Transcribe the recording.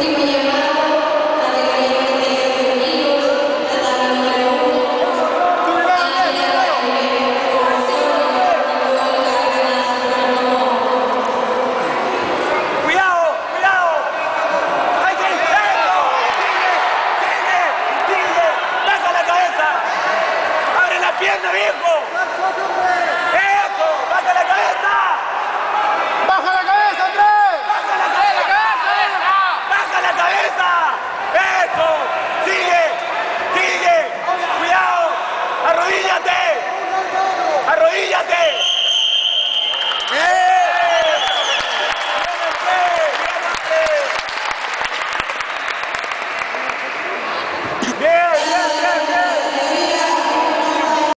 ¡Pierna, viejo! ¡Eso! ¡Baja la cabeza! ¡Baja la cabeza, Andrés! ¡Baja la cabeza! ¡Baja la cabeza! ¡Eso! ¡Sigue! ¡Sigue! ¡Cuidado! ¡Arrodíllate! ¡Arrodíllate!